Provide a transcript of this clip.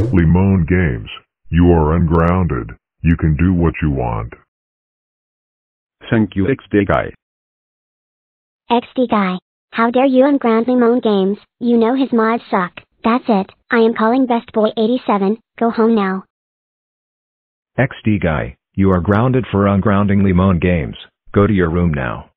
Limon Games, you are ungrounded. You can do what you want. Thank you, XD guy. XD guy. How dare you unground Limon Games, you know his mods suck. That's it, I am calling BestBoy87, go home now. XD guy, you are grounded for ungrounding Limon Games. Go to your room now.